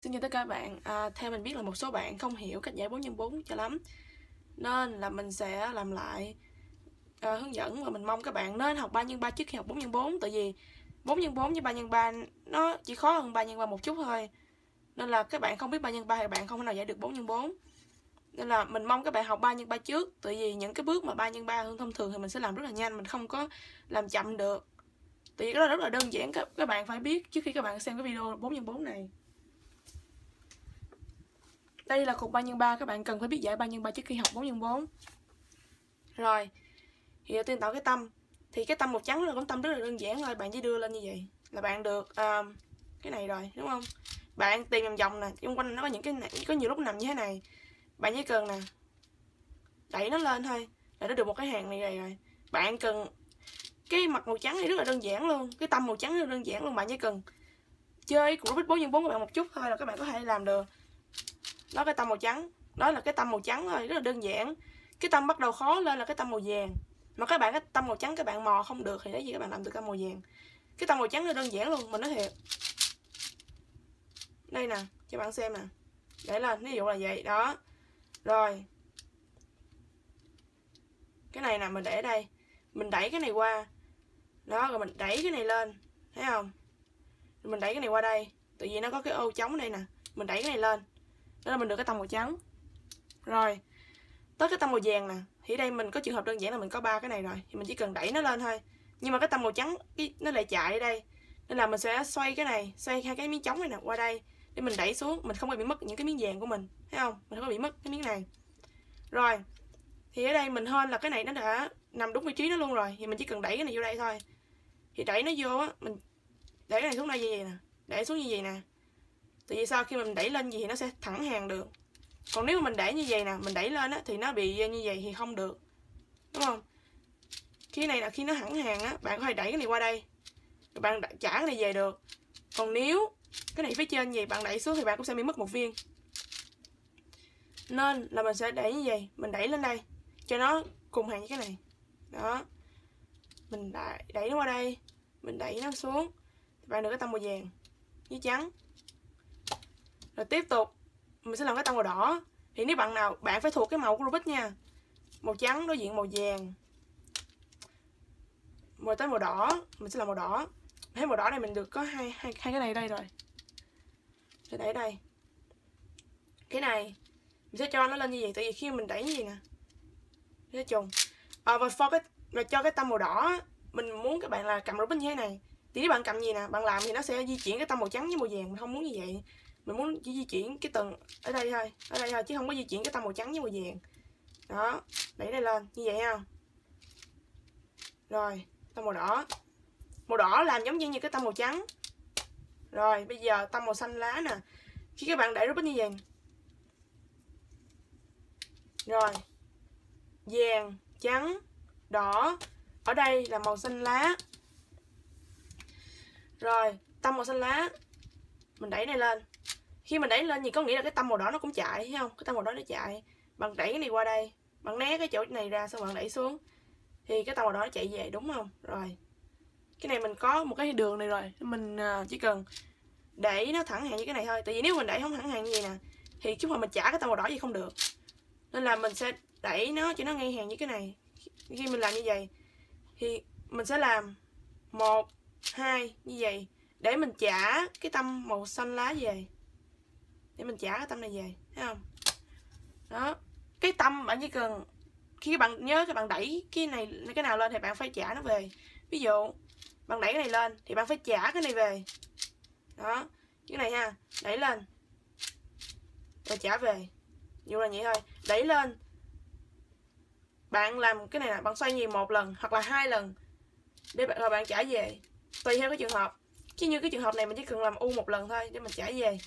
Xin chào tất cả các bạn. Theo mình biết là một số bạn không hiểu cách giải 4x4 cho lắm, nên là mình sẽ làm lại hướng dẫn, và mình mong các bạn nên học 3x3 trước khi học 4x4. Tại vì 4x4 với 3x3 nó chỉ khó hơn 3x3 một chút thôi, nên là các bạn không biết 3x3 thì bạn không thể nào giải được 4x4. Nên là mình mong các bạn học 3x3 trước. Tại vì những cái bước mà 3x3 thông thường thì mình sẽ làm rất là nhanh, mình không có làm chậm được. Tại vì cái đó rất là đơn giản, các bạn phải biết trước khi các bạn xem cái video 4x4 này. Đây là cục 3x3, các bạn cần phải biết giải 3x3 trước khi học 4x4. Rồi, thì đầu tiên tạo cái tâm. Thì cái tâm màu trắng là con tâm rất là đơn giản thôi, bạn chỉ đưa lên như vậy là bạn được cái này rồi, đúng không? Bạn tìm vòng vòng nè, xung quanh nó có những cái này, có nhiều lúc nằm như thế này. Bạn chỉ cần nè, đẩy nó lên thôi là nó được một cái hàng này rồi. Bạn cần cái mặt màu trắng này rất là đơn giản luôn, cái tâm màu trắng rất là đơn giản luôn, bạn chỉ cần chơi cục Rubik 4x4 của bạn một chút thôi là các bạn có thể làm được. Đó, cái tâm màu trắng, đó là cái tâm màu trắng thôi, rất là đơn giản. Cái tâm bắt đầu khó lên là cái tâm màu vàng, mà các bạn cái tâm màu trắng các bạn mò không được thì lấy gì các bạn làm được tâm màu vàng. Cái tâm màu trắng nó đơn giản luôn, mình nói thiệt. Đây nè, cho bạn xem nè, để lên ví dụ là vậy đó. Rồi cái này nè, mình để ở đây, mình đẩy cái này qua đó, rồi mình đẩy cái này lên, thấy không? Rồi mình đẩy cái này qua đây, tại vì nó có cái ô trống đây nè, mình đẩy cái này lên, đó là mình được cái tâm màu trắng. Rồi tới cái tâm màu vàng nè, thì đây mình có trường hợp đơn giản là mình có 3 cái này rồi, thì mình chỉ cần đẩy nó lên thôi. Nhưng mà cái tâm màu trắng nó lại chạy ở đây, nên là mình sẽ xoay cái này, xoay hai cái miếng trống này nè qua đây để mình đẩy xuống, mình không có bị mất những cái miếng vàng của mình, thấy không? Mình không có bị mất cái miếng này. Rồi thì ở đây mình hên là cái này nó đã nằm đúng vị trí nó luôn rồi, thì mình chỉ cần đẩy cái này vô đây thôi. Thì đẩy nó vô á, mình để cái này xuống đây như vậy nè, để xuống như vậy nè. Tại vì sao, khi mình đẩy lên gì thì nó sẽ thẳng hàng được. Còn nếu mà mình để như vậy nè, mình đẩy lên á thì nó bị như vậy thì không được, đúng không? Khi này là khi nó thẳng hàng á, bạn có thể đẩy cái này qua đây, rồi bạn trả cái này về được. Còn nếu cái này phía trên gì bạn đẩy xuống thì bạn cũng sẽ bị mất một viên. Nên là mình sẽ đẩy như vậy, mình đẩy lên đây cho nó cùng hàng với cái này. Đó, mình đẩy nó qua đây, mình đẩy nó xuống, bạn được cái tông màu vàng với trắng. Rồi tiếp tục mình sẽ làm cái tông màu đỏ. Thì nếu bạn phải thuộc cái màu của Rubik nha, màu trắng đối diện màu vàng, rồi tới màu đỏ, mình sẽ làm màu đỏ. Thấy màu đỏ này mình được có hai cái này đây rồi, sẽ đẩy đây. Cái này mình sẽ cho nó lên như vậy, tại vì khi mình đẩy như vậy nè nó trùng. Và cho cái tông màu đỏ, mình muốn các bạn là cầm Rubik như thế này. Thì nếu bạn cầm gì nè, bạn làm thì nó sẽ di chuyển cái tông màu trắng với màu vàng. Mình không muốn như vậy, mình muốn chỉ di chuyển cái tầng ở đây thôi, chứ không có di chuyển cái tông màu trắng với màu vàng. Đó, đẩy đây lên như vậy ha. Rồi tông màu đỏ làm giống như cái tông màu trắng. Rồi bây giờ tông màu xanh lá nè, khi các bạn đẩy Rubik như vậy, rồi vàng, trắng, đỏ, ở đây là màu xanh lá. Rồi tông màu xanh lá mình đẩy này lên, khi mình đẩy lên thì có nghĩa là cái tông màu đỏ nó cũng chạy, thấy không? Cái tông màu đỏ nó chạy, bạn đẩy cái này qua đây, bạn né cái chỗ này ra, xong bạn đẩy xuống thì cái tông màu đỏ nó chạy về, đúng không? Rồi cái này mình có một cái đường này rồi, mình chỉ cần đẩy nó thẳng hàng như cái này thôi. Tại vì nếu mình đẩy không thẳng hàng như vậy nè thì chút mà mình trả cái tông màu đỏ gì không được, nên là mình sẽ đẩy nó cho nó ngay hàng như cái này. Khi mình làm như vậy thì mình sẽ làm 1, 2 như vậy để mình trả cái tâm màu xanh lá về, để mình trả cái tâm này về, thấy không? Đó, cái tâm bạn chỉ cần khi các bạn nhớ, các bạn đẩy cái nào lên thì bạn phải trả nó về. Ví dụ bạn đẩy cái này lên thì bạn phải trả cái này về. Đó, cái này ha, đẩy lên rồi trả về, dụ là vậy thôi. Đẩy lên, bạn làm cái này là bạn xoay nhiều 1 lần hoặc là 2 lần để rồi bạn trả về, tùy theo cái trường hợp. Chứ như cái trường hợp này mình chỉ cần làm U 1 lần thôi để mình trả về.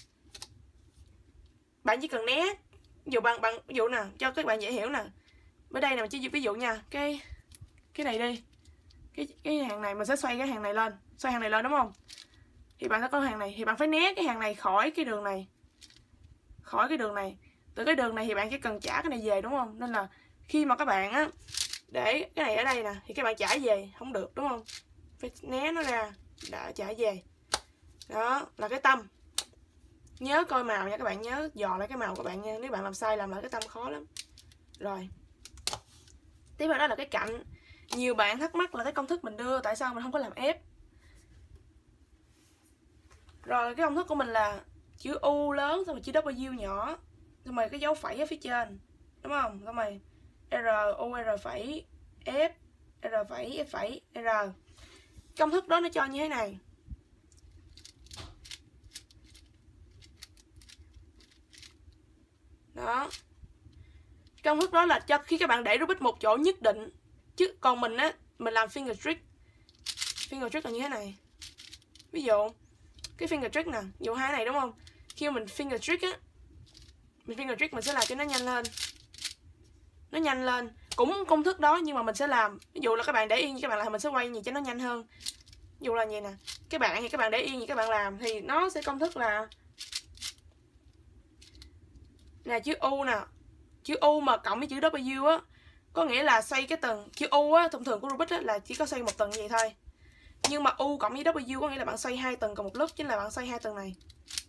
Bạn chỉ cần né, ví dụ nè, cho các bạn dễ hiểu nè. Ở đây nè, mình chỉ ví dụ nha, cái này đi, cái hàng này mình sẽ xoay cái hàng này lên, đúng không? Thì bạn sẽ có hàng này, thì bạn phải né cái hàng này khỏi cái đường này, từ cái đường này thì bạn chỉ cần trả cái này về, đúng không? Nên là khi mà các bạn á để cái này ở đây nè thì các bạn trả về không được, đúng không? Phải né nó ra đã trả về. Đó là cái tâm. Nhớ coi màu nha các bạn, nhớ dò lại cái màu của bạn nha. Nếu bạn làm sai làm lại cái tâm khó lắm. Rồi. Tiếp theo đó là cái cạnh. Nhiều bạn thắc mắc là cái công thức mình đưa tại sao mình không có làm ép. Rồi cái công thức của mình là chữ U lớn xong rồi chữ W nhỏ, xong rồi cái dấu phẩy ở phía trên, đúng không? Xong rồi R U R phẩy F R phẩy F phẩy R. Công thức đó nó cho như thế này. Đó. Công thức đó là cho khi các bạn để Rubik một chỗ nhất định. Chứ còn mình á, mình làm finger trick. Finger trick là như thế này. Ví dụ cái finger trick nè, ví dụ hai này đúng không? Khi mà mình finger trick á, mình sẽ làm cho nó nhanh lên. Nó nhanh lên. Cũng công thức đó nhưng mà mình sẽ làm, ví dụ là các bạn để yên như các bạn làm, mình sẽ quay gì cho nó nhanh hơn. Ví dụ là vậy nè. Các bạn thì các bạn để yên như các bạn làm thì nó sẽ công thức là nè, chữ U nè. Chữ U mà cộng với chữ W á, có nghĩa là xoay cái tầng. Chữ U á, thông thường của Rubik á, là chỉ có xoay một tầng như vậy thôi. Nhưng mà U cộng với W có nghĩa là bạn xoay hai tầng cùng một lúc, chính là bạn xoay hai tầng này.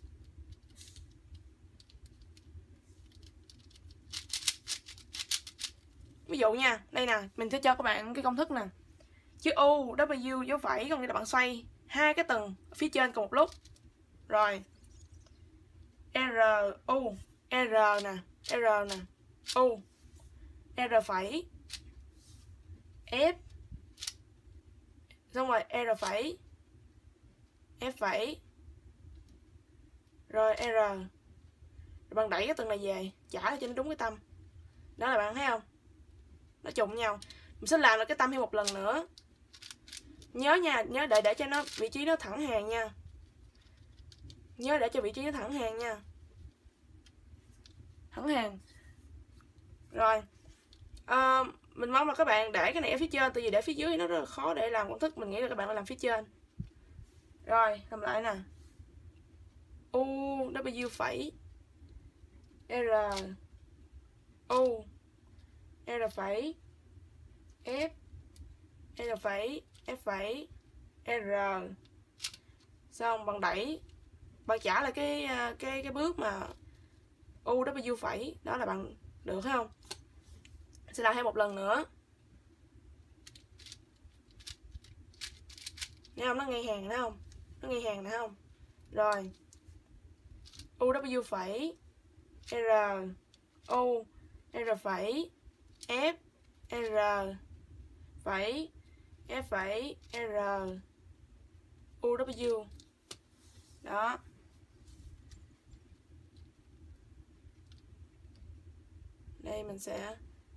Ví dụ nha, đây nè, mình sẽ cho các bạn cái công thức nè. Chữ U, W, dấu phẩy có nghĩa là bạn xoay hai cái tầng phía trên cùng một lúc. Rồi. R, U, R nè, R nè, U, R phẩy, F, xong rồi R phẩy, F phẩy, rồi R. Rồi bạn đẩy cái tầng này về, trả lại cho nó đúng cái tâm. Đó là bạn thấy không? Nó trùng nhau. Mình sẽ làm lại cái tâm thêm một lần nữa. Nhớ nha, nhớ để cho nó vị trí nó thẳng hàng nha. Nhớ để cho vị trí nó thẳng hàng nha. Thẳng hàng. Rồi. Mình mong là các bạn để cái này ở phía trên, tại vì để phía dưới thì nó rất là khó để làm công thức. Mình nghĩ là các bạn làm phía trên. Rồi, làm lại nè. U, W phẩy, R, U, R phẩy, F, R phẩy, F phẩy, R. Xong bằng đẩy, bạn trả lại cái bước mà U, W phẩy, đó là bạn được phải không? Sẽ làm thêm một lần nữa. Thấy không? Nó ngay hàng nữa không? Nó ngay hàng nữa không? Rồi. U, W phẩy, R, U, R phẩy, F, R phẩy, F phẩy, R, U, W. Đó. Đây mình sẽ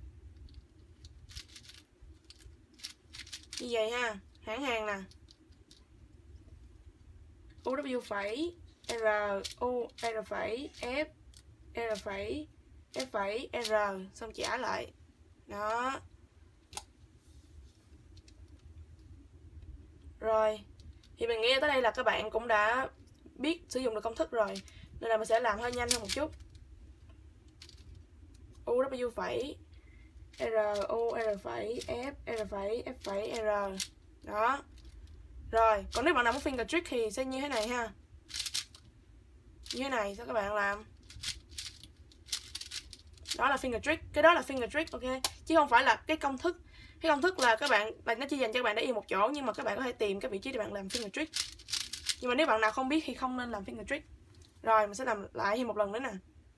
như vậy ha, hãng hàng nè. U, W phẩy, R, U, R phẩy, F, R phẩy, F phẩy, R, xong trả lại. Đó. Rồi. Thì mình nghĩ tới đây là các bạn cũng đã biết sử dụng được công thức rồi. Nên là mình sẽ làm hơi nhanh hơn một chút. U, W phẩy, R, U, R phẩy, F, R phẩy, F phẩy, R. Đó. Rồi, còn nếu bạn nào muốn finger trick thì sẽ như thế này ha. Như thế này, sao các bạn làm? Đó là finger trick, cái đó là finger trick, ok. Chứ không phải là cái công thức. Cái công thức là các bạn, nó chỉ dành cho các bạn để yên một chỗ, nhưng mà các bạn có thể tìm cái vị trí để bạn làm finger trick. Nhưng mà nếu bạn nào không biết thì không nên làm finger trick. Rồi, mình sẽ làm lại thêm một lần nữa nè.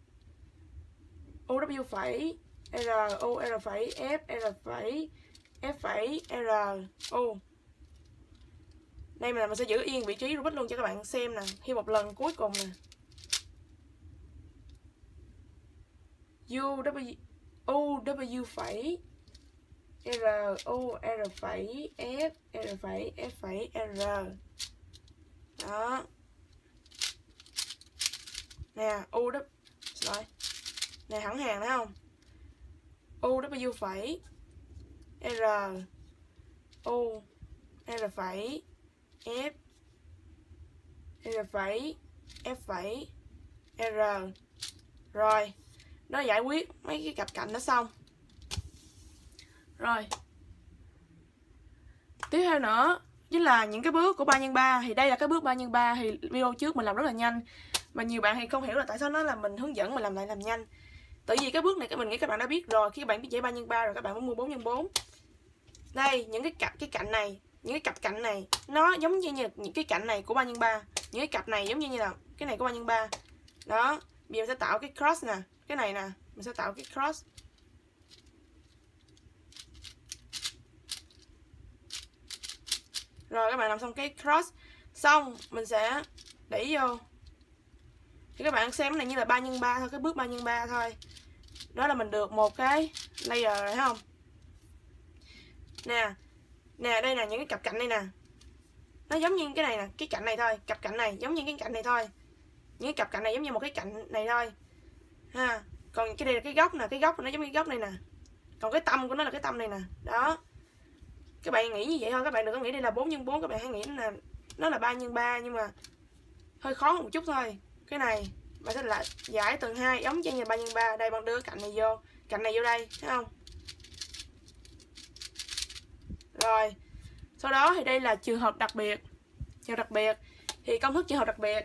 U, W phẩy, R, U, R phẩy, F, R phẩy, F phẩy, R, U. Đây mình sẽ giữ yên vị trí Rubik luôn cho các bạn xem nè. Thêm một lần cuối cùng nè. U, W phẩy, R, U, R phẩy, F, R phẩy, F phẩy, R. Đó. Nè, U, W. Rồi. Nè, thẳng hàng thấy không? U, W phẩy, R, U, R phẩy, F, R phẩy, F phẩy, R. Rồi. Nó giải quyết mấy cái cặp cạnh nó xong. Rồi. Tiếp theo nữa chính là những cái bước của 3x3. Thì đây là cái bước 3x3 thì video trước mình làm rất là nhanh. Mà nhiều bạn thì không hiểu là tại sao nó là mình hướng dẫn mình làm lại làm nhanh. Tại vì cái bước này mình nghĩ các bạn đã biết rồi. Khi các bạn biết dãy 3x3 rồi các bạn muốn mua 4x4. Đây, những cái cạnh này, những cái cặp cạnh này nó giống như những cái cạnh này của 3x3. Những cái cặp này giống như là cái này của 3x3. Đó, bây giờ mình sẽ tạo cái cross nè, cái này nè, mình sẽ tạo cái cross. Rồi các bạn làm xong cái cross xong mình sẽ đẩy vô. Thì các bạn xem cái này như là 3x3 thôi, cái bước 3x3 thôi. Đó là mình được một cái layer rồi thấy không? Nè. Nè, đây là những cái cặp cạnh đây nè. Nó giống như cái này nè, cái cạnh này thôi, cặp cạnh này giống như cái cạnh này thôi. Những cái cặp cạnh này giống như một cái cạnh này thôi. Ha. Còn cái đây là cái góc nè, cái góc nó giống như cái góc này nè. Còn cái tâm của nó là cái tâm này nè. Đó. Các bạn nghĩ như vậy thôi, các bạn đừng có nghĩ đây là 4x4, các bạn hãy nghĩ là nó là 3x3 nhưng mà hơi khó một chút thôi. Cái này bạn sẽ là giải tầng 2 giống như 3x3. Đây bạn đưa cạnh này vô đây, thấy không? Rồi. Sau đó thì đây là trường hợp đặc biệt. Trường hợp đặc biệt thì công thức trường hợp đặc biệt.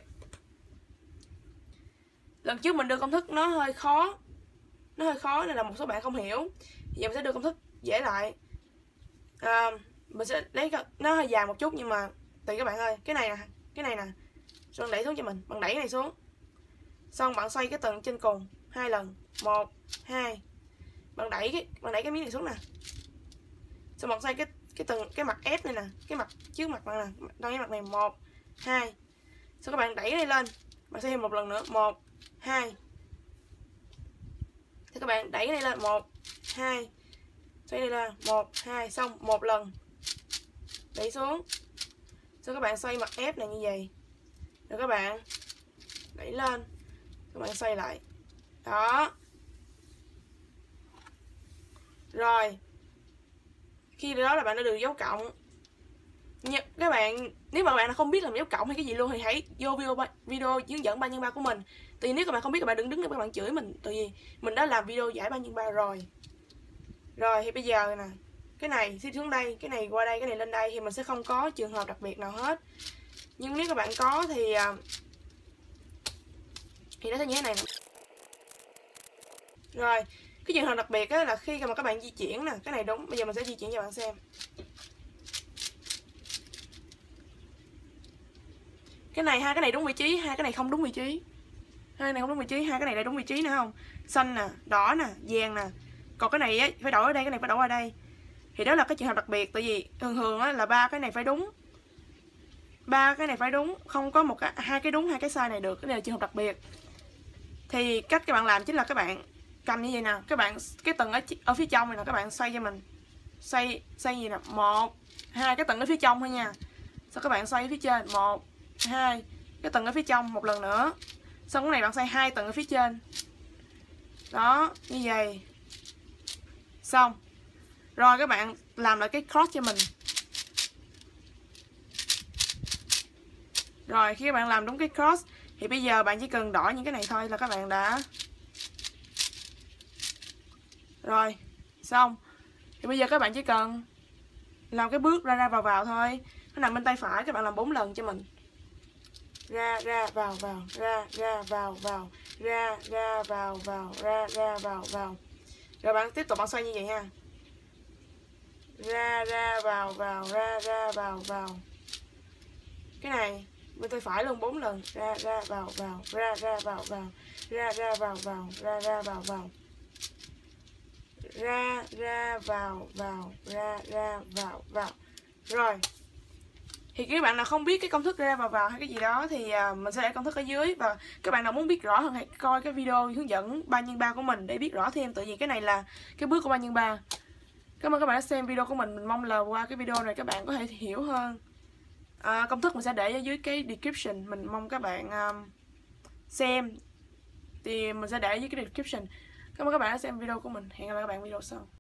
Lần trước mình đưa công thức nó hơi khó. Nó hơi khó nên là một số bạn không hiểu. Thì giờ mình sẽ đưa công thức dễ lại. Mình sẽ lấy nó hơi dài một chút nhưng mà tùy các bạn ơi. Cái này nè. Rồi đẩy xuống cho mình, bạn đẩy cái này xuống. Xong bạn xoay cái tầng trên cùng 2 lần. 1 2. Bạn đẩy cái miếng này xuống nè. Xong bạn xoay cái mặt ép này nè, cái mặt trước mặt này nè, đang cái mặt này 1 2. Xong các bạn đẩy cái này lên. Bạn xoay thêm một lần nữa, 1 2. Thì các bạn đẩy cái này lên 1 2. Xoay đây là 1 2 xong một lần. Đẩy xuống. Xong các bạn xoay mặt ép này như vậy. Rồi các bạn đẩy lên. Các bạn xoay lại. Đó. Rồi. Khi đó là bạn đã được dấu cộng. Các bạn nếu mà bạn không biết làm dấu cộng hay cái gì luôn thì hãy vô video hướng dẫn 3x3 của mình. Tại vì nếu các bạn không biết các bạn đừng đứng để các bạn chửi mình. Tại vì mình đã làm video giải 3x3 rồi. Rồi thì bây giờ nè, cái này sẽ xuống đây, cái này qua đây, cái này lên đây thì mình sẽ không có trường hợp đặc biệt nào hết. Nhưng nếu các bạn có thì nó sẽ như thế này nè. Rồi, cái trường hợp đặc biệt là khi mà các bạn di chuyển nè, cái này đúng, bây giờ mình sẽ di chuyển cho bạn xem. Cái này hai cái này đúng vị trí, hai cái này không đúng vị trí. Hai này không đúng vị trí, hai cái này lại đúng vị trí nữa không? Xanh nè, đỏ nè, vàng nè. Còn cái này phải đổi ở đây, cái này phải đổi ở đây. Thì đó là cái trường hợp đặc biệt, tại vì thường là ba cái này phải đúng. Ba cái này phải đúng, không có hai cái đúng hai cái sai này được, cái này là trường hợp đặc biệt. Thì cách các bạn làm chính là các bạn cầm như vậy nè, các bạn cái tầng ở phía trong này là các bạn xoay cho mình. Xoay gì nè, 1 2 cái tầng ở phía trong thôi nha. Sau các bạn xoay ở phía trên 1 2 cái tầng ở phía trong một lần nữa. Xong cái này bạn xoay 2 tầng ở phía trên. Đó, như vậy. Xong. Rồi các bạn làm lại cái cross cho mình. Rồi khi các bạn làm đúng cái cross thì bây giờ bạn chỉ cần đổi những cái này thôi là các bạn đã. Rồi, xong. Thì bây giờ các bạn chỉ cần làm cái bước ra vào thôi. Nó nằm bên tay phải, các bạn làm 4 lần cho mình. Ra vào ra vào ra vào ra vào. Rồi bạn tiếp tục bạn xoay như vậy ha. Ra vào ra vào. Cái này bên tay phải luôn 4 lần. Ra vào ra vào ra vào vào ra vào ra vào vào. Rồi. Thì các bạn nào không biết cái công thức ra vào hay cái gì đó thì mình sẽ để công thức ở dưới. Và các bạn nào muốn biết rõ hơn hãy coi cái video hướng dẫn 3x3 của mình để biết rõ thêm. Tại vì cái này là cái bước của 3x3. Cảm ơn các bạn đã xem video của mình mong là qua cái video này các bạn có thể hiểu hơn. Công thức mình sẽ để ở dưới cái description. Mình mong các bạn xem. Thì mình sẽ để ở dưới cái description. Cảm ơn các bạn đã xem video của mình. Hẹn gặp lại các bạn video sau.